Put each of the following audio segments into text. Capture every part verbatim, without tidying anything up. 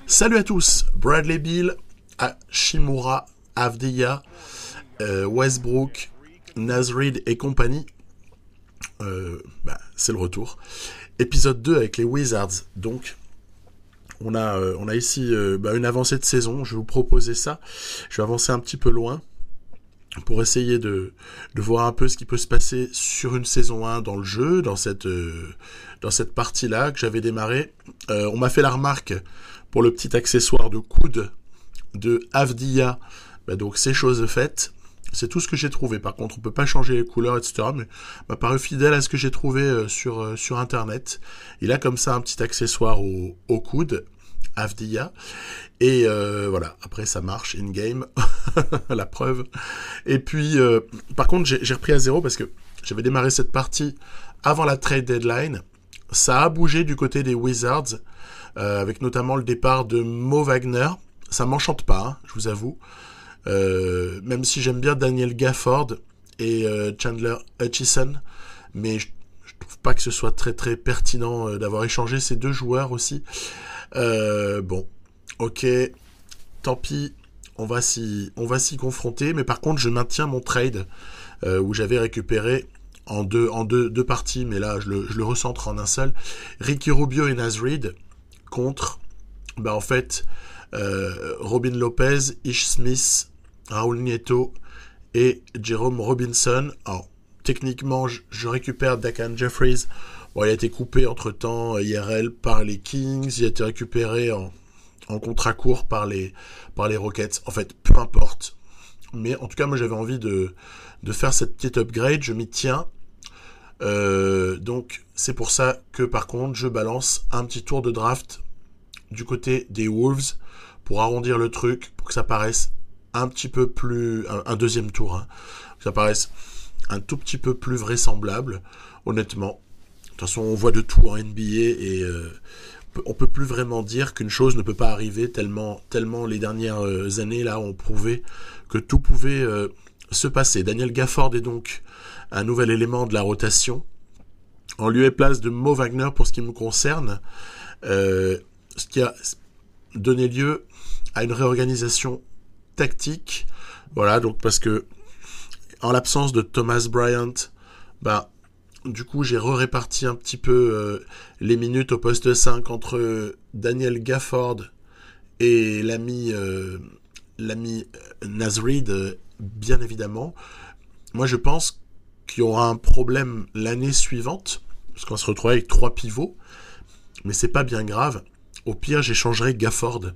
Salut à tous, Bradley Beal, Hachimura, Avdija, euh, Westbrook, Naz Reid et compagnie. Euh, bah, c'est le retour. Épisode deux avec les Wizards. Donc, on a, euh, on a ici euh, bah, une avancée de saison. Je vais vous proposer ça. Je vais avancer un petit peu loin pour essayer de, de voir un peu ce qui peut se passer sur une saison un dans le jeu, dans cette, euh, dans cette partie-là que j'avais démarré. Euh, on m'a fait la remarque pour le petit accessoire de coude de Avdija. Bah, donc, c'est chose faite. C'est tout ce que j'ai trouvé. Par contre, on peut pas changer les couleurs, et cetera. Mais m'a paru fidèle à ce que j'ai trouvé euh, sur, euh, sur Internet. Il a comme ça un petit accessoire au, au coude, Avdija. Et euh, voilà, après ça marche in-game, la preuve. Et puis, euh, par contre, j'ai, j'ai repris à zéro parce que j'avais démarré cette partie avant la trade deadline. Ça a bougé du côté des Wizards, euh, avec notamment le départ de Mo Wagner. Ça m'enchante pas, hein, je vous avoue. Euh, même si j'aime bien Daniel Gafford et euh, Chandler Hutchison, mais je, je trouve pas que ce soit très très pertinent euh, d'avoir échangé ces deux joueurs aussi. Euh, bon, ok, tant pis, on va s'y, on va s'y confronter, mais par contre je maintiens mon trade euh, où j'avais récupéré en deux, en deux, deux parties, mais là je le, je le recentre en un seul, Ricky Rubio et Naz Reid contre, bah en fait, euh, Robin Lopez, Ish Smith, Raul Nieto et Jerome Robinson. Alors, techniquement, je, je récupère Dakan Jeffries. Bon, il a été coupé entre-temps I R L par les Kings. Il a été récupéré en, en contrat court par les, par les Rockets. En fait, peu importe. Mais en tout cas, moi, j'avais envie de, de faire cette petite upgrade. Je m'y tiens. Euh, donc, c'est pour ça que, par contre, je balance un petit tour de draft du côté des Wolves pour arrondir le truc, pour que ça paraisse un petit peu plus, un, un deuxième tour, hein, que ça paraisse un tout petit peu plus vraisemblable, honnêtement. De toute façon, on voit de tout en N B A et euh, on peut plus vraiment dire qu'une chose ne peut pas arriver tellement, tellement les dernières années là ont prouvé que tout pouvait euh, se passer. Daniel Gafford est donc un nouvel élément de la rotation, en lieu et place de Mo Wagner pour ce qui me concerne, euh, ce qui a donné lieu à une réorganisation tactique, voilà, donc parce que en l'absence de Thomas Bryant, bah du coup j'ai re-réparti un petit peu euh, les minutes au poste cinq entre Daniel Gafford et l'ami euh, l'ami Naz Reid, euh, bien évidemment. Moi je pense qu'il y aura un problème l'année suivante, parce qu'on se retrouve avec trois pivots, mais c'est pas bien grave. Au pire, j'échangerai Gafford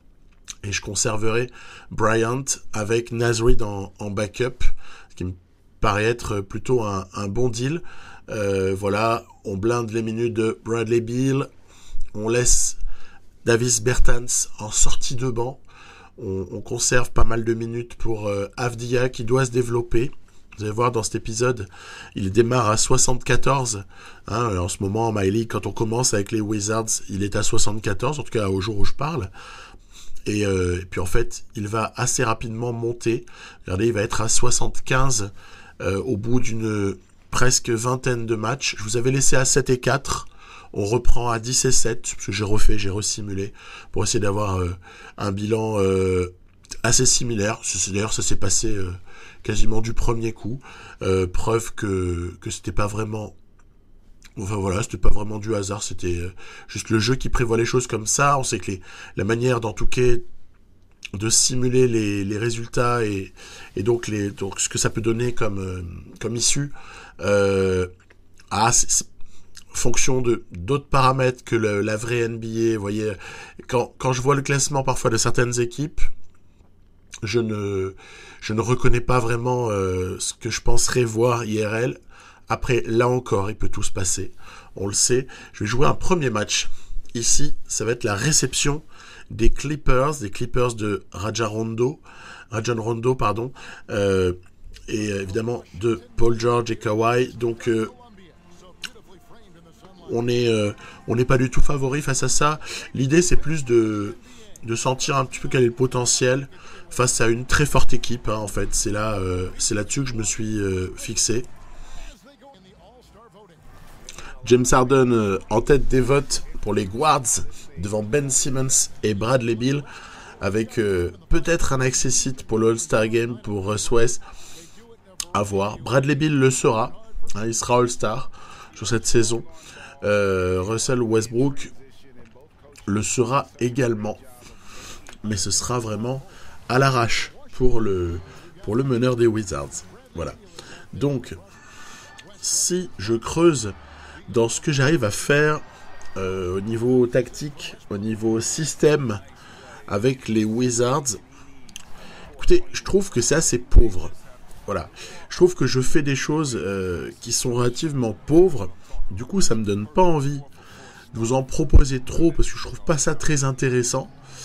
et je conserverai Bryant avec Naz Reid en, en backup, ce qui me paraît être plutôt un, un bon deal. Euh, voilà, on blinde les minutes de Bradley Beal, on laisse Davis Bertans en sortie de banc, on, on conserve pas mal de minutes pour euh, Avdija qui doit se développer. Vous allez voir dans cet épisode, il démarre à soixante-quatorze. Hein, en ce moment, en My League, quand on commence avec les Wizards, il est à soixante-quatorze, en tout cas au jour où je parle. Et, euh, et puis en fait, il va assez rapidement monter. Regardez, il va être à soixante-quinze euh, au bout d'une presque vingtaine de matchs. Je vous avais laissé à sept et quatre. On reprend à dix et sept, parce que j'ai refait, j'ai resimulé, pour essayer d'avoir euh, un bilan euh, assez similaire. C'est, d'ailleurs, ça s'est passé euh, quasiment du premier coup. Euh, preuve que, que c'était pas vraiment... Enfin voilà, c'était pas vraiment du hasard, c'était euh, juste le jeu qui prévoit les choses comme ça. On sait que les, la manière d'en tout cas de simuler les, les résultats et, et donc, les, donc ce que ça peut donner comme, euh, comme issue euh, à c'est, c'est, fonction de d'autres paramètres que le, la vraie N B A. Vous voyez, quand, quand je vois le classement parfois de certaines équipes, je ne, je ne reconnais pas vraiment euh, ce que je penserais voir I R L. Après, là encore, il peut tout se passer. On le sait. Je vais jouer un premier match. Ici, ça va être la réception des Clippers, des Clippers de Rajon Rondo, Rajon Rondo, pardon, euh, et évidemment de Paul George et Kawhi. Donc, euh, on est, euh, on n'est pas du tout favori face à ça. L'idée, c'est plus de, de sentir un petit peu quel est le potentiel face à une très forte équipe. Hein, en fait, c'est là, euh, c'est là-dessus que je me suis euh, fixé. James Harden euh, en tête des votes pour les Guards devant Ben Simmons et Bradley Beal, avec euh, peut-être un access seat pour le All-Star Game pour Russ West. À voir. Bradley Beal le sera, hein, il sera All-Star sur cette saison. Euh, Russell Westbrook le sera également, mais ce sera vraiment à l'arrache pour le, pour le meneur des Wizards. Voilà. Donc, si je creuse dans ce que j'arrive à faire euh, au niveau tactique, au niveau système avec les Wizards, écoutez, je trouve que c'est assez pauvre. Voilà. Je trouve que je fais des choses euh, qui sont relativement pauvres. Du coup, ça me donne pas envie de vous en proposer trop parce que je trouve pas ça très intéressant.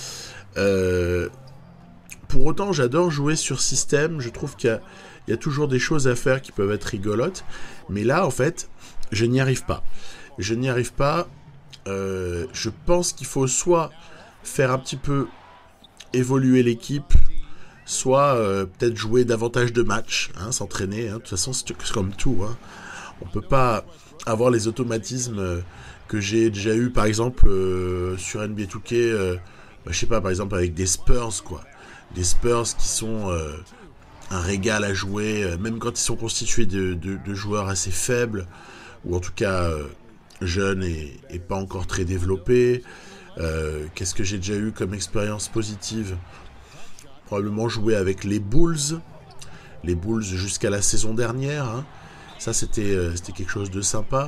Euh, pour autant, j'adore jouer sur système. Je trouve qu'il y a, il y a toujours des choses à faire qui peuvent être rigolotes. Mais là, en fait, je n'y arrive pas. Je n'y arrive pas. Euh, je pense qu'il faut soit faire un petit peu évoluer l'équipe, soit euh, peut-être jouer davantage de matchs, hein, s'entraîner. Hein. De toute façon, c'est comme tout. Hein. On peut pas avoir les automatismes euh, que j'ai déjà eu, par exemple, euh, sur N B A deux K, euh, bah, je sais pas, par exemple, avec des Spurs, quoi. Des Spurs qui sont euh, un régal à jouer, euh, même quand ils sont constitués de, de, de joueurs assez faibles, ou en tout cas euh, jeunes et, et pas encore très développés. Euh, qu'est-ce que j'ai déjà eu comme expérience positive ? Probablement jouer avec les Bulls, les Bulls jusqu'à la saison dernière, hein. Ça c'était, euh, c'était quelque chose de sympa.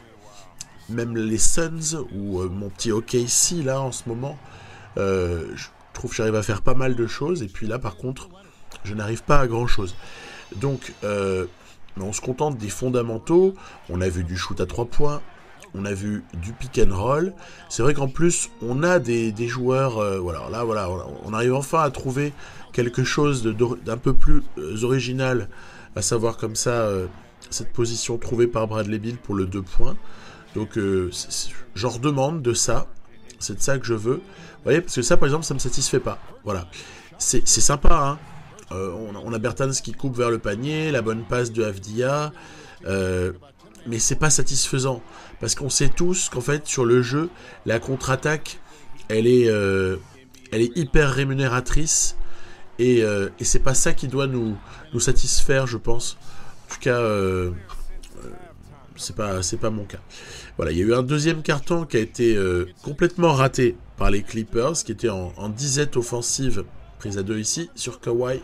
Même les Suns, ou euh, mon petit O K C là en ce moment, euh, je trouve que j'arrive à faire pas mal de choses, et puis là par contre, je n'arrive pas à grand chose. Donc, euh, on se contente des fondamentaux. On a vu du shoot à trois points, on a vu du pick and roll. C'est vrai qu'en plus, on a des, des joueurs. Euh, voilà, là, voilà, on arrive enfin à trouver quelque chose de, d'un peu plus euh, original, à savoir comme ça euh, cette position trouvée par Bradley Beal pour le deux points. Donc, euh, j'en redemande de ça. C'est de ça que je veux. Vous voyez, parce que ça, par exemple, ça me satisfait pas. Voilà, c'est, c'est sympa, hein. Euh, on, a, on a Bertans qui coupe vers le panier, la bonne passe de Avdija, euh, mais c'est pas satisfaisant parce qu'on sait tous qu'en fait sur le jeu, la contre-attaque, elle est, euh, elle est hyper rémunératrice et, euh, et c'est pas ça qui doit nous, nous satisfaire, je pense. En tout cas, euh, euh, c'est pas, c'est pas mon cas. Voilà, il y a eu un deuxième carton qui a été euh, complètement raté par les Clippers, qui était en, en disette offensive. Prise à deux ici sur Kawhi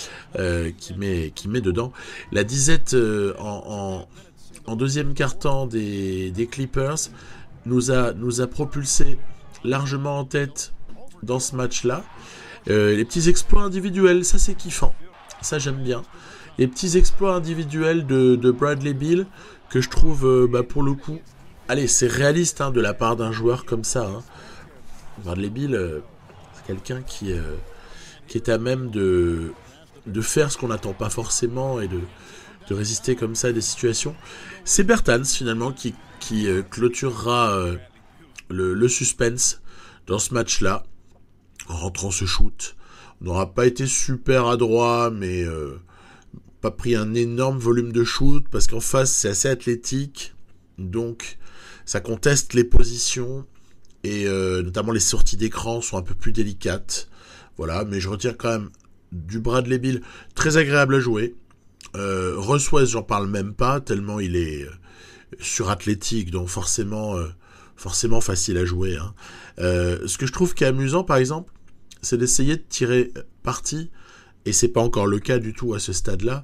euh, qui, met, qui met dedans. La disette euh, en, en, en deuxième quart-temps des, des Clippers nous a, nous a propulsé largement en tête dans ce match-là. Euh, les petits exploits individuels, ça c'est kiffant. Ça j'aime bien. Les petits exploits individuels de, de Bradley Beal que je trouve euh, bah, pour le coup, allez, c'est réaliste hein, de la part d'un joueur comme ça. Hein. Bradley Beal, euh, c'est quelqu'un qui... Euh, qui est à même de, de faire ce qu'on n'attend pas forcément et de, de résister comme ça à des situations. C'est Bertans finalement qui, qui euh, clôturera euh, le, le suspense dans ce match-là, en rentrant ce shoot. On n'aura pas été super adroit, mais euh, pas pris un énorme volume de shoot, parce qu'en face c'est assez athlétique, donc ça conteste les positions, et euh, notamment les sorties d'écran sont un peu plus délicates. Voilà, mais je retire quand même du Bradley Beal, très agréable à jouer. Euh, Russ West, j'en parle même pas, tellement il est euh, surathlétique, donc forcément, euh, forcément facile à jouer. Hein. Euh, ce que je trouve qui est amusant, par exemple, c'est d'essayer de tirer parti, et c'est pas encore le cas du tout à ce stade-là,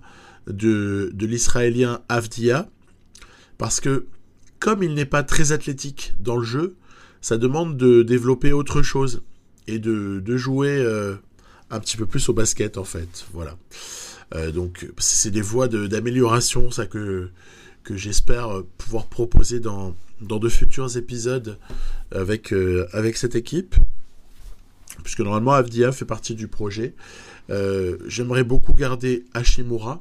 de, de l'Israélien Avdija, parce que comme il n'est pas très athlétique dans le jeu, ça demande de développer autre chose. Et de, de jouer euh, un petit peu plus au basket, en fait. Voilà. Euh, donc, c'est des voies de, d'amélioration, ça, que, que j'espère pouvoir proposer dans, dans de futurs épisodes avec, euh, avec cette équipe. Puisque normalement, Avdija fait partie du projet. Euh, j'aimerais beaucoup garder Hachimura.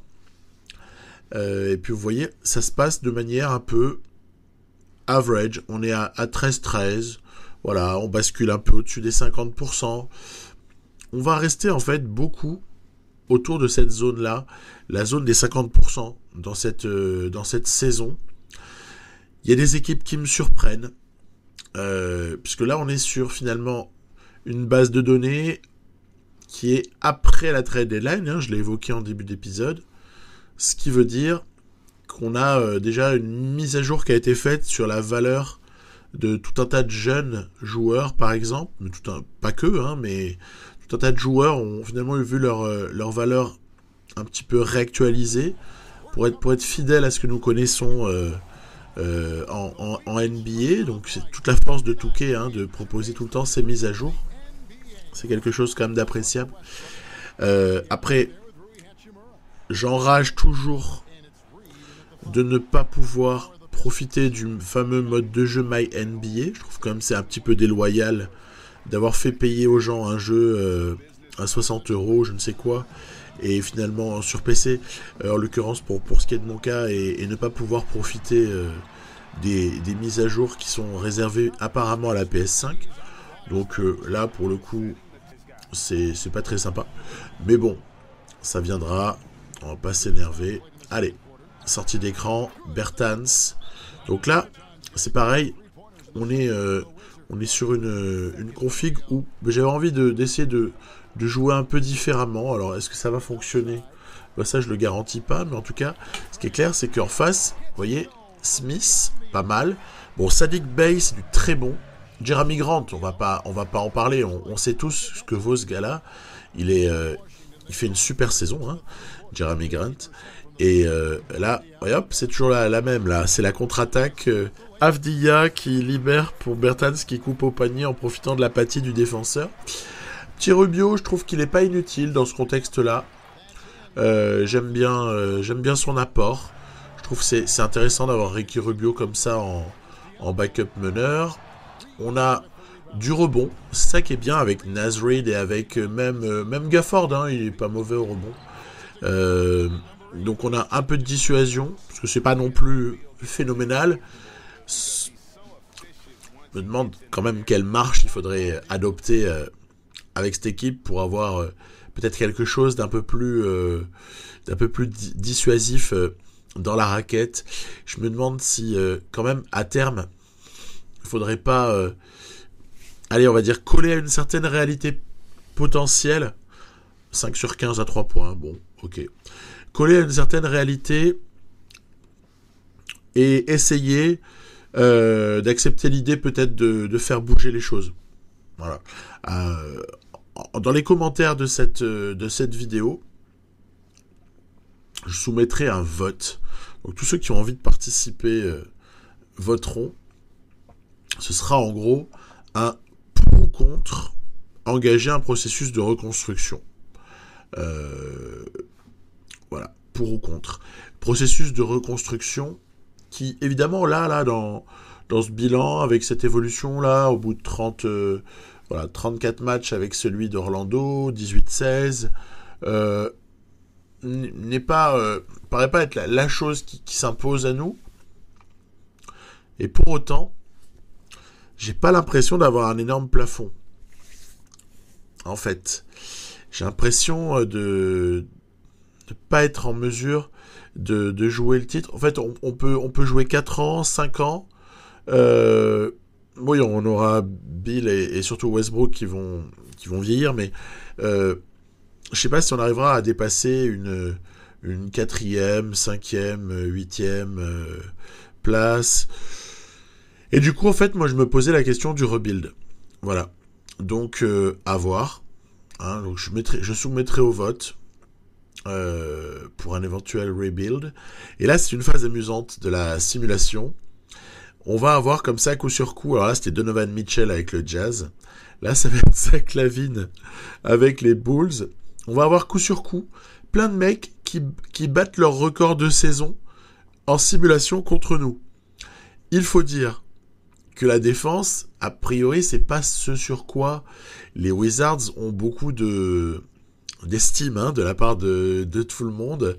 Euh, et puis, vous voyez, ça se passe de manière un peu average. On est à, à treize treize. Voilà, on bascule un peu au-dessus des cinquante pour cent. On va rester en fait beaucoup autour de cette zone-là, la zone des cinquante pour cent dans cette, euh, dans cette saison. Il y a des équipes qui me surprennent. euh, puisque là on est sur finalement une base de données qui est après la trade deadline, hein, je l'ai évoqué en début d'épisode, ce qui veut dire qu'on a euh, déjà une mise à jour qui a été faite sur la valeur de tout un tas de jeunes joueurs, par exemple, mais tout un, pas que, hein, mais tout un tas de joueurs ont finalement vu leur, euh, leur valeur un petit peu réactualisée pour être, pour être fidèles à ce que nous connaissons euh, euh, en, en, en N B A. Donc c'est toute la force de deux K, hein, de proposer tout le temps ces mises à jour. C'est quelque chose quand même d'appréciable. Euh, après, j'enrage toujours de ne pas pouvoir profiter du fameux mode de jeu My N B A. Je trouve quand même que c'est un petit peu déloyal d'avoir fait payer aux gens un jeu euh, à soixante euros, je ne sais quoi, et finalement sur P C, euh, en l'occurrence pour, pour ce qui est de mon cas, et, et ne pas pouvoir profiter euh, des, des mises à jour qui sont réservées apparemment à la P S cinq. Donc euh, là, pour le coup, c'est, c'est pas très sympa. Mais bon, ça viendra, on va pas s'énerver. Allez, sortie d'écran, Bertans. Donc là, c'est pareil, on est, euh, on est sur une, une config où j'avais envie de, d'essayer de, de jouer un peu différemment. Alors, est-ce que ça va fonctionner ? Bah, ça, je le garantis pas, mais en tout cas, ce qui est clair, c'est qu'en face, vous voyez, Smith, pas mal. Bon, Saddiq Bey, c'est du très bon. Jeremy Grant, on va pas, on va pas en parler. On, on sait tous ce que vaut ce gars-là. Il est, euh, il fait une super saison, hein, Jeremy Grant. Et euh, là, hop, c'est toujours la, la même. Là, c'est la contre-attaque. Euh, Avdija qui libère pour Bertans qui coupe au panier en profitant de l'apathie du défenseur. Petit Rubio, je trouve qu'il n'est pas inutile dans ce contexte-là. Euh, j'aime bien, euh, j'aime bien son apport. Je trouve que c'est, c'est intéressant d'avoir Ricky Rubio comme ça en, en backup meneur. On a du rebond, c'est ça qui est bien avec Naz Reid et avec euh, même, euh, même Gafford, hein, il est pas mauvais au rebond. Euh, donc on a un peu de dissuasion, parce que c'est pas non plus phénoménal. Je me demande quand même quelle marche il faudrait adopter euh, avec cette équipe pour avoir euh, peut-être quelque chose d'un peu plus, euh, d'un peu plus di- dissuasif euh, dans la raquette. Je me demande si euh, quand même à terme il faudrait pas, euh, allez, on va dire, coller à une certaine réalité potentielle. cinq sur quinze à trois points, bon, ok. Coller à une certaine réalité et essayer euh, d'accepter l'idée peut-être de, de faire bouger les choses. Voilà. Euh, dans les commentaires de cette, de cette vidéo, je soumettrai un vote. Donc tous ceux qui ont envie de participer euh, voteront. Ce sera en gros un pour ou contre engager un processus de reconstruction. Euh, voilà, pour ou contre. Processus de reconstruction qui, évidemment, là, là, dans, dans ce bilan, avec cette évolution-là, au bout de trente, euh, voilà, trente-quatre matchs avec celui d'Orlando, dix-huit seize, euh, n'est pas, euh, paraît pas être la, la chose qui, qui s'impose à nous. Et pour autant, j'ai pas l'impression d'avoir un énorme plafond. En fait, j'ai l'impression de ne pas être en mesure de, de jouer le titre. En fait, on, on, peut, on peut jouer quatre ans, cinq ans. Euh, oui, on aura Bill et, et surtout Westbrook qui vont, qui vont vieillir, mais euh, je sais pas si on arrivera à dépasser une, une quatrième, cinquième, huitième euh, place. Et du coup, en fait, moi, je me posais la question du rebuild. Voilà. Donc, euh, à voir. Hein, donc, je, mettrai, je soumettrai au vote euh, pour un éventuel rebuild. Et là, c'est une phase amusante de la simulation. On va avoir comme ça, coup sur coup, alors là, c'était Donovan Mitchell avec le Jazz. Là, ça va être Zach LaVine avec les Bulls. On va avoir coup sur coup plein de mecs qui, qui battent leur record de saison en simulation contre nous. Il faut dire que la défense, a priori, c'est pas ce sur quoi les Wizards ont beaucoup de d'estime hein, de la part de, de tout le monde.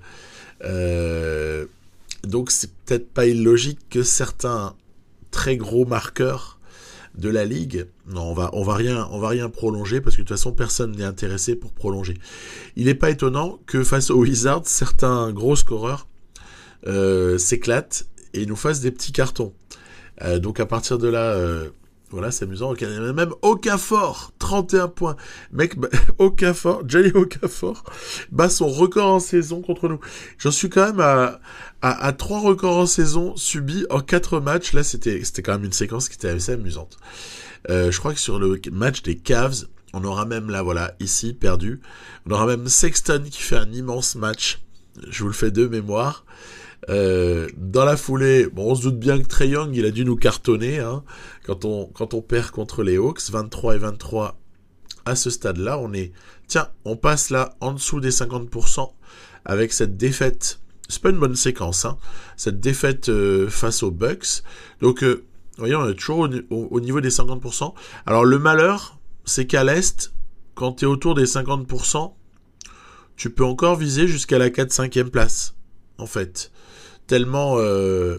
Euh, donc c'est peut-être pas illogique que certains très gros marqueurs de la ligue, non, on va on va rien on va rien prolonger parce que de toute façon personne n'est intéressé pour prolonger. Il n'est pas étonnant que face aux Wizards, certains gros scoreurs euh, s'éclatent et nous fassent des petits cartons. Euh, donc à partir de là, euh, Voilà, c'est amusant. Il y a même Okafor, trente et un points. Mec, bah, Okafor, Johnny Okafor, bat son record en saison contre nous. J'en suis quand même à, à, à trois records en saison subis en quatre matchs. Là, c'était, c'était quand même une séquence qui était assez amusante. Euh, je crois que sur le match des Cavs, on aura même là, voilà, ici, perdu. On aura même Sexton qui fait un immense match. Je vous le fais de mémoire. Euh, dans la foulée, bon, on se doute bien que Trae Young, il a dû nous cartonner, hein, quand on, quand on perd contre les Hawks, vingt-trois et vingt-trois à ce stade-là, on est, tiens, on passe là en dessous des cinquante pour cent avec cette défaite. C'est pas une bonne séquence, hein, cette défaite euh, face aux Bucks. Donc, euh, vous voyez, on est toujours au, au, au niveau des cinquante pour cent. Alors, le malheur, c'est qu'à l'Est, quand t'es autour des cinquante pour cent, tu peux encore viser jusqu'à la quatre cinquième place, en fait. Tellement, euh,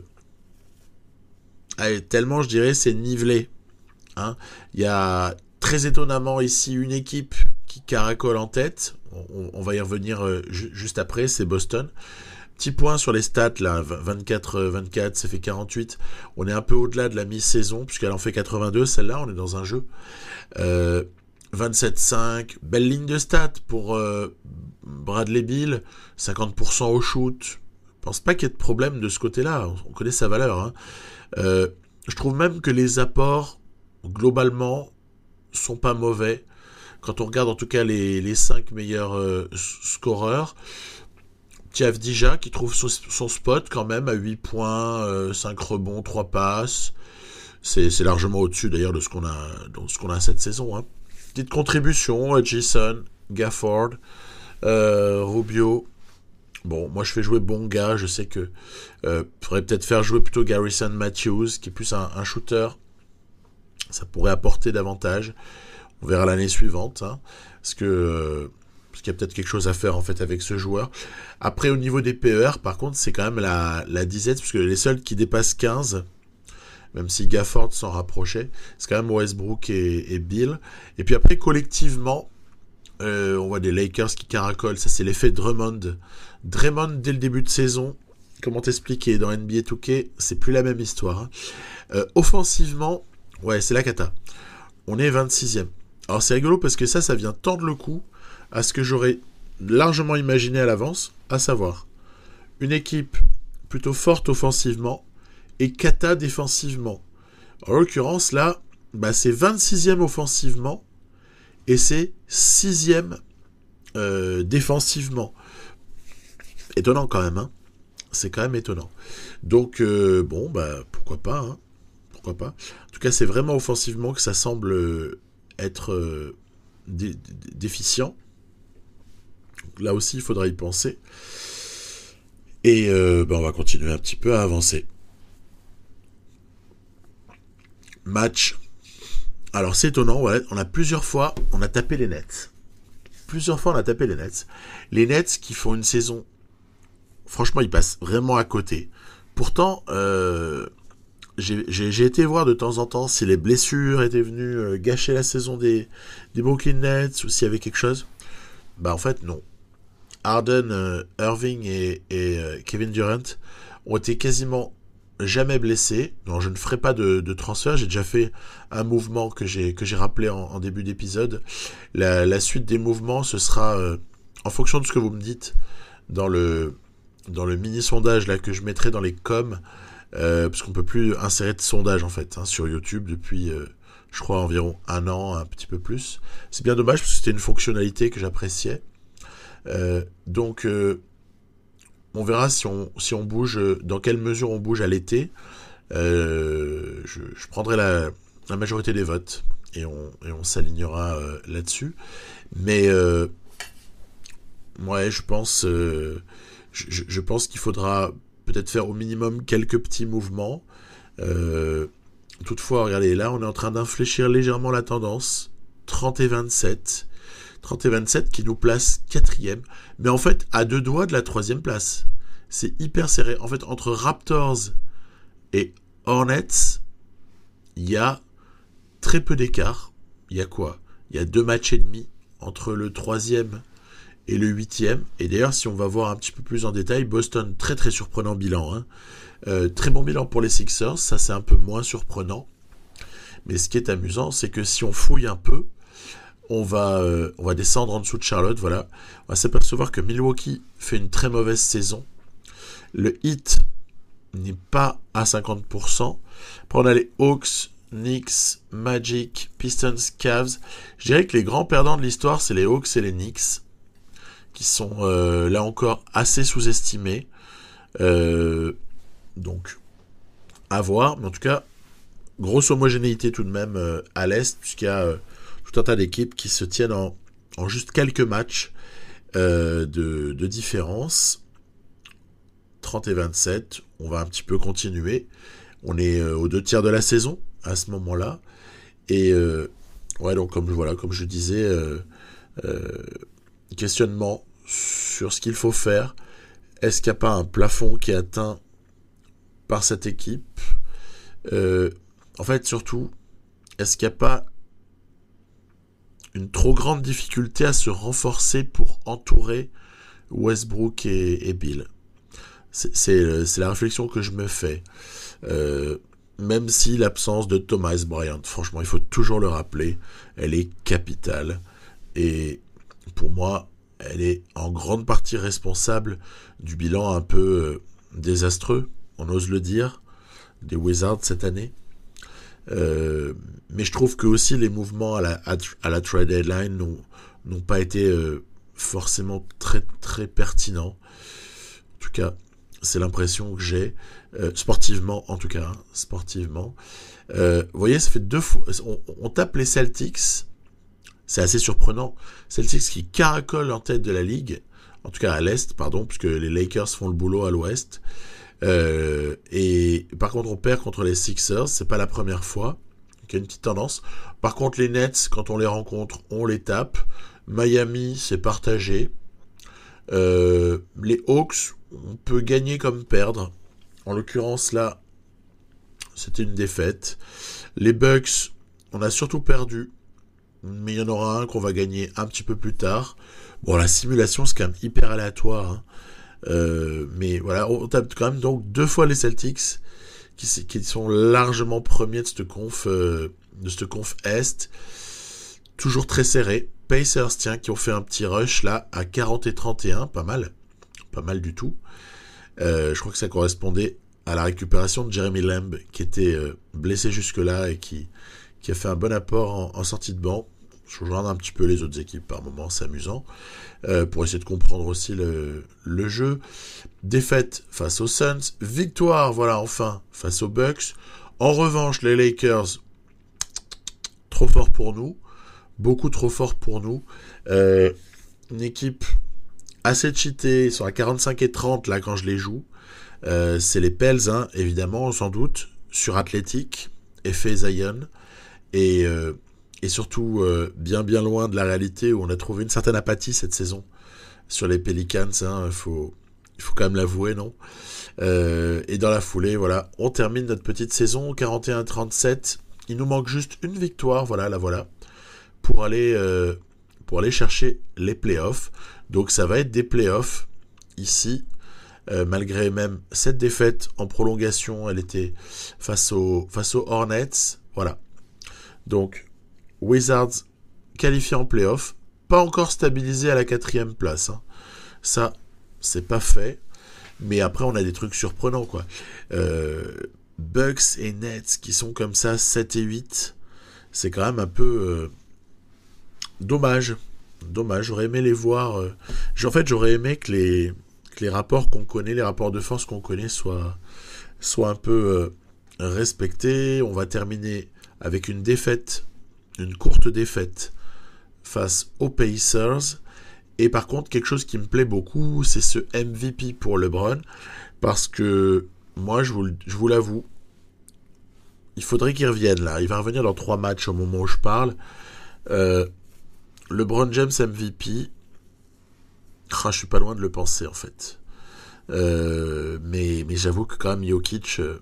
allez, tellement, je dirais, c'est nivelé. Hein. Il y a très étonnamment ici une équipe qui caracole en tête. On, on va y revenir euh, ju- juste après, c'est Boston. Petit point sur les stats, là, vingt-quatre vingt-quatre, ça fait quarante-huit. On est un peu au-delà de la mi-saison, puisqu'elle en fait quatre-vingt-deux, celle-là, on est dans un jeu. Euh, vingt-sept cinq, belle ligne de stats pour euh, Bradley Beal, cinquante pour cent au shoot. Je pense pas qu'il y ait de problème de ce côté-là, on connaît sa valeur. Hein. Euh, je trouve même que les apports, globalement, sont pas mauvais. Quand on regarde en tout cas les, les cinq meilleurs euh, scoreurs, Avdija qui trouve son, son spot quand même à huit points, euh, cinq rebonds, trois passes. C'est, c'est largement au-dessus d'ailleurs de ce qu'on a, de ce qu'on a cette saison. Hein. Petite contribution, Jason, Gafford, euh, Rubio. Bon, moi je fais jouer Bonga, je sais que euh, faudrait peut-être faire jouer plutôt Garrison Matthews, qui est plus un, un shooter. Ça pourrait apporter davantage. On verra l'année suivante, hein, parce que euh, parce qu'il y a peut-être quelque chose à faire en fait avec ce joueur. Après, au niveau des P E R, par contre, c'est quand même la, la disette, parce que les seuls qui dépassent quinze, même si Gafford s'en rapprochait, c'est quand même Westbrook et, et Bill. Et puis après, collectivement, euh, on voit des Lakers qui caracolent. Ça, c'est l'effet Drummond. Draymond, dès le début de saison, comment t'expliquer, dans N B A deux K, c'est plus la même histoire. Hein. Euh, offensivement, ouais, c'est la cata. On est vingt-sixième. Alors c'est rigolo parce que ça, ça vient tendre le coup à ce que j'aurais largement imaginé à l'avance, à savoir une équipe plutôt forte offensivement et cata défensivement. En l'occurrence, là, bah, c'est vingt-sixième offensivement et c'est sixième euh, défensivement. Étonnant quand même, hein. C'est quand même étonnant. Donc, euh, bon, bah, pourquoi pas, hein. Pourquoi pas. En tout cas, c'est vraiment offensivement que ça semble être euh, dé- dé- déficient. Donc, là aussi, il faudra y penser. Et euh, bah, on va continuer un petit peu à avancer. Match. Alors, c'est étonnant, ouais. On a plusieurs fois, on a tapé les Nets. Plusieurs fois, on a tapé les Nets. Les Nets qui font une saison... Franchement, ils passent vraiment à côté. Pourtant, euh, j'ai, j'ai, j'ai été voir de temps en temps si les blessures étaient venues euh, gâcher la saison des, des Brooklyn Nets ou s'il y avait quelque chose. Bah en fait, non. Harden, euh, Irving et, et euh, Kevin Durant ont été quasiment jamais blessés. Non, je ne ferai pas de, de transfert. J'ai déjà fait un mouvement que j'ai, que j'ai rappelé en, en début d'épisode. La, la suite des mouvements, ce sera euh, en fonction de ce que vous me dites dans le... dans le mini-sondage là que je mettrai dans les coms, euh, parce qu'on peut plus insérer de sondage en fait hein, sur YouTube depuis, euh, je crois, environ un an, un petit peu plus. C'est bien dommage parce que c'était une fonctionnalité que j'appréciais. Euh, donc, euh, on verra si on, si on bouge, dans quelle mesure on bouge à l'été. Euh, je, je prendrai la, la majorité des votes et on, et on s'alignera euh, là-dessus. Mais, euh, ouais, je pense... Euh, Je, je pense qu'il faudra peut-être faire au minimum quelques petits mouvements. Euh, toutefois, regardez, là, on est en train d'infléchir légèrement la tendance. trente et vingt-sept. trente et vingt-sept qui nous place quatrième. Mais en fait, à deux doigts de la troisième place. C'est hyper serré. En fait, entre Raptors et Hornets, il y a très peu d'écart. Il y a quoi ? Il y a deux matchs et demi entre le troisième et le huitième. Et d'ailleurs, si on va voir un petit peu plus en détail, Boston, très très surprenant bilan. Hein. Euh, très bon bilan pour les Sixers, ça c'est un peu moins surprenant. Mais ce qui est amusant, c'est que si on fouille un peu, on va, euh, on va descendre en dessous de Charlotte, voilà. On va s'apercevoir que Milwaukee fait une très mauvaise saison. Le Heat n'est pas à cinquante pour cent. Après, on a les Hawks, Knicks, Magic, Pistons, Cavs. Je dirais que les grands perdants de l'histoire, c'est les Hawks et les Knicks, qui sont euh, là encore assez sous-estimés. Euh, donc, à voir. Mais en tout cas, grosse homogénéité tout de même euh, à l'Est, puisqu'il y a euh, tout un tas d'équipes qui se tiennent en, en juste quelques matchs euh, de, de différence. trente et vingt-sept, on va un petit peu continuer. On est euh, aux deux tiers de la saison à ce moment-là. Et euh, ouais, donc comme, voilà, comme je disais, euh, euh, questionnement sur ce qu'il faut faire. Est-ce qu'il n'y a pas un plafond qui est atteint par cette équipe ? euh, En fait, surtout, est-ce qu'il n'y a pas une trop grande difficulté à se renforcer pour entourer Westbrook et, et Bill ? C'est, c'est, c'est la réflexion que je me fais. Euh, même si l'absence de Thomas Bryant, franchement, il faut toujours le rappeler, elle est capitale. Et pour moi, elle est en grande partie responsable du bilan un peu euh, désastreux, on ose le dire, des Wizards cette année. Euh, mais je trouve que aussi les mouvements à la, à la trade deadline n'ont, n'ont pas été euh, forcément très, très pertinents. En tout cas, c'est l'impression que j'ai, euh, sportivement en tout cas, hein, sportivement. Euh, vous voyez, ça fait deux fois, on, on tape les Celtics, c'est assez surprenant. Celtics qui caracolent en tête de la ligue, en tout cas à l'Est, pardon, puisque les Lakers font le boulot à l'Ouest. Euh, et par contre, on perd contre les Sixers, c'est pas la première fois. Il y a une petite tendance. Par contre, les Nets, quand on les rencontre, on les tape. Miami, c'est partagé. Euh, les Hawks, on peut gagner comme perdre. En l'occurrence, là, c'était une défaite. Les Bucks, on a surtout perdu. Mais il y en aura un qu'on va gagner un petit peu plus tard. Bon, la simulation, c'est quand même hyper aléatoire. Hein. Euh, mais voilà, on tape quand même donc deux fois les Celtics, qui, qui sont largement premiers de cette conf, euh, de cette conf Est. Toujours très serré. Pacers, tiens, qui ont fait un petit rush là à quarante et trente et un, pas mal. Pas mal du tout. Euh, je crois que ça correspondait à la récupération de Jeremy Lamb, qui était euh, blessé jusque-là et qui, qui a fait un bon apport en, en sortie de banc. Je rejoins un petit peu les autres équipes par moments, c'est amusant, euh, pour essayer de comprendre aussi le, le jeu. Défaite face aux Suns, victoire, voilà, enfin, face aux Bucks. En revanche, les Lakers, trop fort pour nous, beaucoup trop fort pour nous. Euh, une équipe assez cheatée, ils sont à quarante-cinq et trente là quand je les joue. Euh, c'est les Pels, hein, évidemment, sans doute, sur Athletic, effet Zion, et... Euh, et surtout euh, bien bien loin de la réalité où on a trouvé une certaine apathie cette saison sur les Pelicans, hein, faut, il faut quand même l'avouer, non euh, Et dans la foulée, voilà, on termine notre petite saison quarante et un trente-sept. Il nous manque juste une victoire, voilà, la voilà, pour aller, euh, pour aller chercher les playoffs. Donc ça va être des playoffs ici, euh, malgré même cette défaite en prolongation, elle était face aux, face aux Hornets, voilà. Donc Wizards qualifiés en play-off, pas encore stabilisés à la quatrième place. Hein. Ça, c'est pas fait. Mais après, on a des trucs surprenants, quoi. Euh, Bucks et Nets qui sont comme ça, sept et huit, c'est quand même un peu euh, dommage. Dommage, j'aurais aimé les voir. Euh, en fait, j'aurais aimé que les, que les rapports qu'on connaît, les rapports de force qu'on connaît soient, soient un peu euh, respectés. On va terminer avec une défaite une courte défaite face aux Pacers. Et par contre, quelque chose qui me plaît beaucoup, c'est ce M V P pour LeBron. Parce que, moi, je vous, je vous l'avoue, il faudrait qu'il revienne là. Il va revenir dans trois matchs au moment où je parle. Euh, LeBron James M V P, ah, je suis pas loin de le penser en fait. Euh, mais, mais j'avoue que quand même Jokic, euh,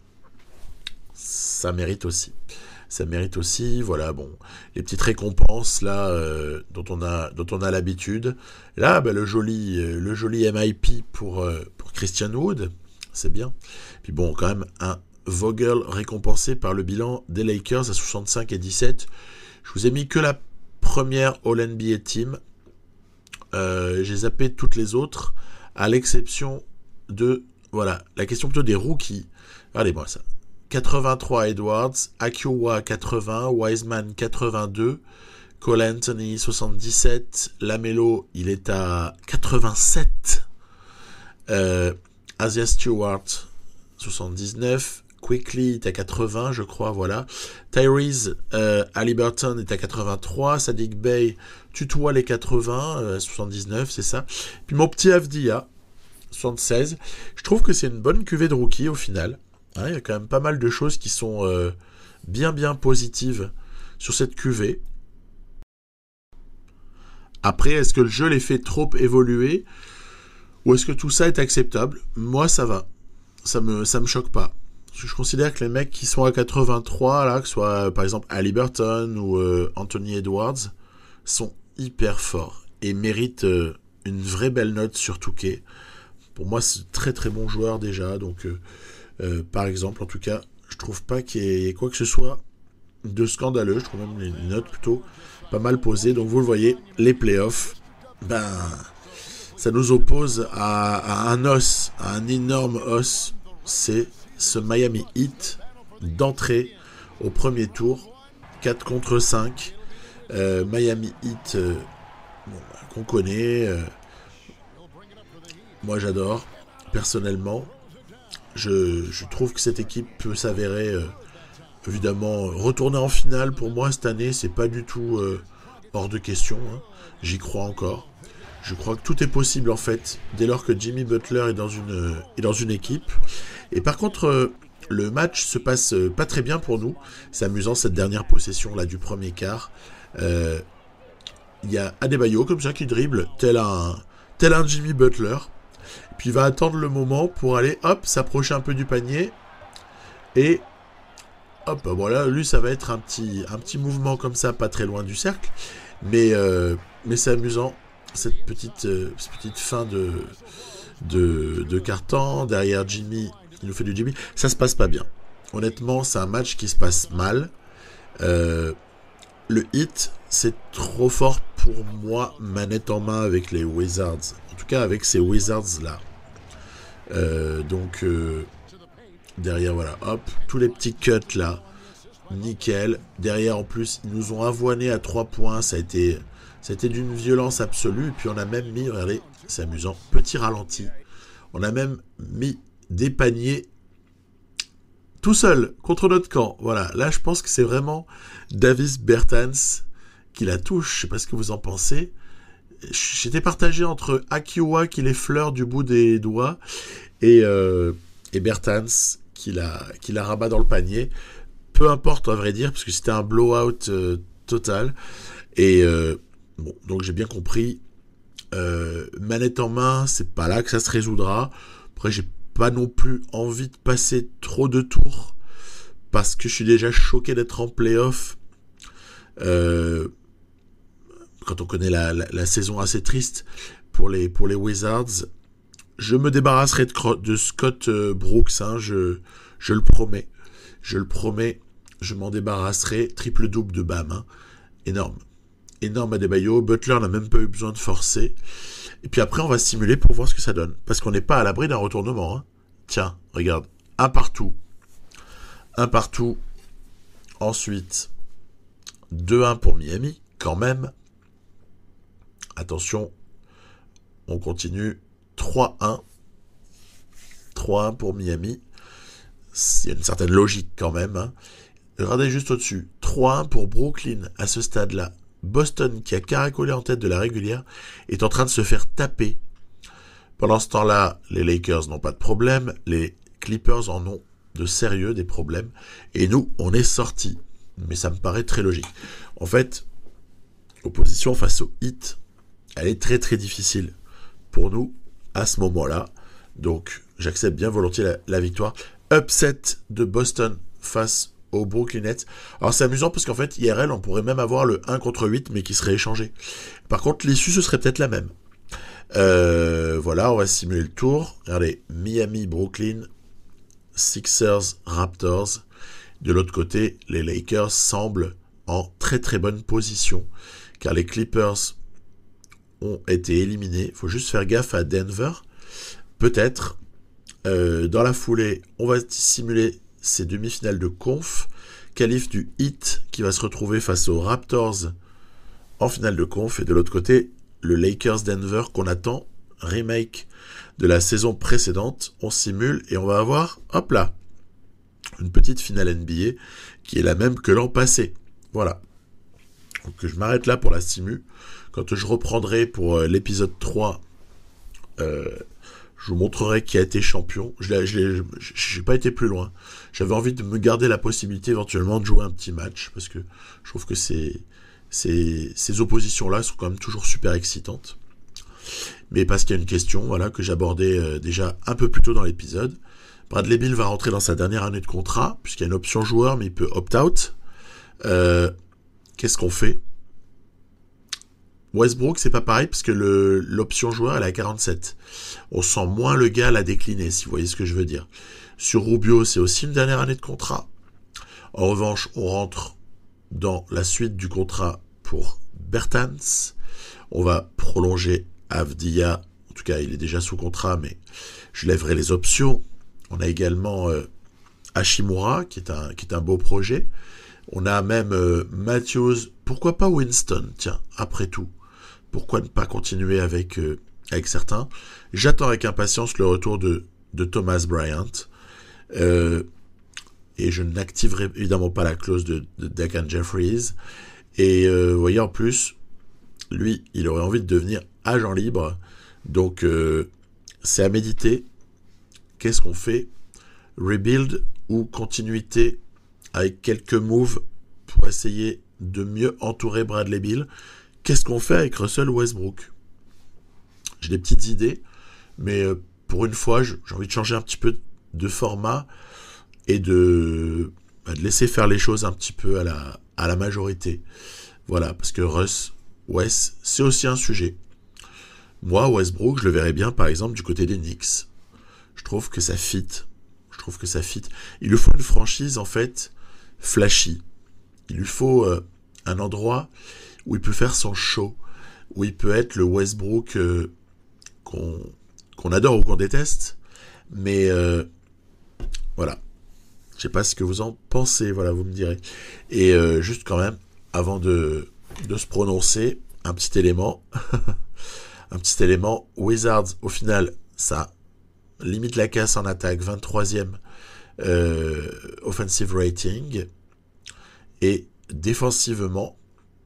ça mérite aussi. Ça mérite aussi, voilà, bon, les petites récompenses là euh, dont on a dont on a l'habitude. Là, bah, le joli euh, le joli M I P pour euh, pour Christian Wood, c'est bien. Puis bon, quand même un Vogel récompensé par le bilan des Lakers à soixante-cinq et dix-sept. Je vous ai mis que la première All-N B A Team. Euh, j'ai zappé toutes les autres, à l'exception de... Voilà, la question plutôt des rookies. Regardez-moi ça. quatre-vingt-trois Edwards, Akiowa quatre-vingts, Wiseman quatre-vingt-deux, Cole Anthony soixante-dix-sept, Lamelo il est à quatre-vingt-sept, euh, Isaiah Stewart soixante-dix-neuf, Quickly est à quatre-vingts je crois, voilà. Tyrese euh, Haliburton est à quatre-vingt-trois, Saddiq Bey tutoie les quatre-vingts, euh, soixante-dix-neuf c'est ça. Puis mon petit Avdia soixante-seize, je trouve que c'est une bonne cuvée de rookie au final. Hein, il y a quand même pas mal de choses qui sont euh, bien bien positives sur cette cuvée. Après, est-ce que le jeu les fait trop évoluer ou est-ce que tout ça est acceptable? Moi, ça va. Ça me, ça me choque pas. Je considère que les mecs qui sont à quatre-vingt-trois, là, que ce soit par exemple Haliburton ou euh, Anthony Edwards, sont hyper forts et méritent euh, une vraie belle note sur Touquet. Pour moi, c'est un très très bon joueur déjà. Donc, euh, euh, par exemple, en tout cas, je trouve pas qu'il y ait quoi que ce soit de scandaleux. Je trouve même les notes plutôt pas mal posées. Donc, vous le voyez, les playoffs, ben, ça nous oppose à, à un os, à un énorme os. C'est ce Miami Heat d'entrée au premier tour, quatre contre cinq. Euh, Miami Heat euh, bon, qu'on connaît. Euh, moi, j'adore, personnellement. Je, je trouve que cette équipe peut s'avérer, euh, évidemment, retourner en finale. Pour moi, cette année, c'est pas du tout euh, hors de question. Hein. J'y crois encore. Je crois que tout est possible, en fait, dès lors que Jimmy Butler est dans une, euh, est dans une équipe. Et par contre, euh, le match se passe euh, pas très bien pour nous. C'est amusant, cette dernière possession là du premier quart. Il euh, y a Adebayo, comme ça, qui dribble, tel un, tel un Jimmy Butler. Puis il va attendre le moment pour aller, hop, s'approcher un peu du panier. Et, hop, voilà, lui, ça va être un petit, un petit mouvement comme ça, pas très loin du cercle. Mais, euh, mais c'est amusant, cette petite, euh, cette petite fin de, de, de quart-temps. Derrière Jimmy, il nous fait du Jimmy. Ça se passe pas bien. Honnêtement, c'est un match qui se passe mal. Euh, le Heat, c'est trop fort pour moi, manette en main avec les Wizards. En tout cas, avec ces Wizards-là. Euh, donc, euh, derrière, voilà, hop, tous les petits cuts là, nickel. Derrière, en plus, ils nous ont avoiné à trois points. Ça a été, ça a été d'une violence absolue. Et puis, on a même mis, regardez, c'est amusant, petit ralenti. On a même mis des paniers tout seul contre notre camp. Voilà, là, je pense que c'est vraiment Davis Bertans qui la touche. Je sais pas ce que vous en pensez. J'étais partagé entre Akiowa qui l'effleure du bout des doigts et, euh, et Bertans qui la, qui la rabat dans le panier. Peu importe, à vrai dire, parce que c'était un blowout euh, total. Et euh, bon, donc j'ai bien compris. Euh, manette en main, c'est pas là que ça se résoudra. Après, j'ai pas non plus envie de passer trop de tours parce que je suis déjà choqué d'être en play-off. Euh, quand on connaît la, la, la saison assez triste pour les, pour les Wizards, je me débarrasserai de, de Scott euh, Brooks, hein, je, je le promets. Je le promets, je m'en débarrasserai. Triple-double de Bam. Hein. Énorme. Énorme Adebayo. Butler n'a même pas eu besoin de forcer. Et puis après, on va simuler pour voir ce que ça donne. Parce qu'on n'est pas à l'abri d'un retournement. Hein. Tiens, regarde. Un partout. Un partout. Ensuite, deux un pour Miami, quand même. Attention, on continue. trois un. trois un pour Miami. Il y a une certaine logique quand même. Hein. Regardez juste au-dessus. trois un pour Brooklyn à ce stade-là. Boston, qui a caracolé en tête de la régulière, est en train de se faire taper. Pendant ce temps-là, les Lakers n'ont pas de problème. Les Clippers en ont de sérieux des problèmes. Et nous, on est sortis. Mais ça me paraît très logique. En fait, l'opposition face au Heat, elle est très très difficile pour nous à ce moment-là. Donc, j'accepte bien volontiers la, la victoire. Upset de Boston face aux Brooklyn Nets. Alors, c'est amusant parce qu'en fait, I R L, on pourrait même avoir le un contre huit, mais qui serait échangé. Par contre, l'issue, ce serait peut-être la même. Euh, voilà, on va simuler le tour. Regardez, Miami, Brooklyn. Sixers, Raptors. De l'autre côté, les Lakers semblent en très très bonne position, car les Clippers ont été éliminés. Il faut juste faire gaffe à Denver. Peut-être, euh, dans la foulée, on va simuler ces demi-finales de conf. Qualif du Heat qui va se retrouver face aux Raptors en finale de conf. Et de l'autre côté, le Lakers-Denver qu'on attend, remake de la saison précédente. On simule et on va avoir, hop là, une petite finale N B A qui est la même que l'an passé. Voilà. Donc je m'arrête là pour la simu. Quand je reprendrai pour euh, l'épisode trois, euh, je vous montrerai qui a été champion. Je n'ai pas été plus loin. J'avais envie de me garder la possibilité éventuellement de jouer un petit match, parce que je trouve que ces, ces, ces oppositions-là sont quand même toujours super excitantes. Mais parce qu'il y a une question voilà, que j'abordais euh, déjà un peu plus tôt dans l'épisode. Bradley Beal va rentrer dans sa dernière année de contrat, puisqu'il y a une option joueur, mais il peut opt-out. Euh, qu'est-ce qu'on fait? Westbrook, c'est pas pareil, parce que le, l'option joueur, elle est à quarante-sept. On sent moins le gars la décliner, si vous voyez ce que je veux dire. Sur Rubio, c'est aussi une dernière année de contrat. En revanche, on rentre dans la suite du contrat pour Bertans. On va prolonger Avdija. En tout cas, il est déjà sous contrat, mais je lèverai les options. On a également euh, Hachimura, qui est, un, qui est un beau projet. On a même euh, Matthews. Pourquoi pas Winston? Tiens, après tout. Pourquoi ne pas continuer avec, euh, avec certains? J'attends avec impatience le retour de, de Thomas Bryant. Euh, et je n'activerai évidemment pas la clause de, de Daquan Jeffries. Et euh, vous voyez, en plus, lui, il aurait envie de devenir agent libre. Donc, euh, c'est à méditer. Qu'est-ce qu'on fait? Rebuild ou continuité avec quelques moves pour essayer de mieux entourer Bradley Beal? Qu'est-ce qu'on fait avec Russell Westbrook? J'ai des petites idées, mais pour une fois, j'ai envie de changer un petit peu de format et de, de laisser faire les choses un petit peu à la, à la majorité. Voilà, parce que Russ, Wes, c'est aussi un sujet. Moi, Westbrook, je le verrais bien, par exemple, du côté des Knicks. Je trouve que ça fit. Je trouve que ça fit. Il lui faut une franchise, en fait, flashy. Il lui faut euh, un endroit où il peut faire son show, où il peut être le Westbrook euh, qu'on, qu'on adore ou qu'on déteste. Mais euh, voilà. Je sais pas ce que vous en pensez, voilà, vous me direz. Et euh, juste quand même, avant de, de se prononcer, un petit élément. un petit élément. Wizards, au final, ça limite la casse en attaque, vingt-troisième euh, offensive rating. Et défensivement,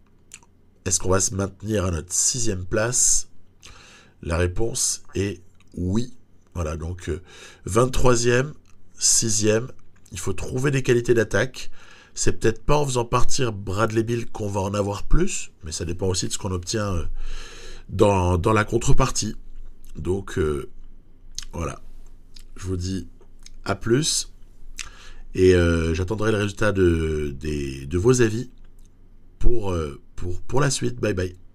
est-ce qu'on va se maintenir à notre sixième place? La réponse est oui. Voilà, donc euh, vingt-troisième, sixième, il faut trouver des qualités d'attaque. C'est peut-être pas en faisant partir Bradley Beal qu'on va en avoir plus, mais ça dépend aussi de ce qu'on obtient euh, dans, dans la contrepartie. Donc euh, voilà, je vous dis à plus. Et euh, j'attendrai le résultat de, des, de vos avis pour, euh, pour, pour la suite. Bye bye.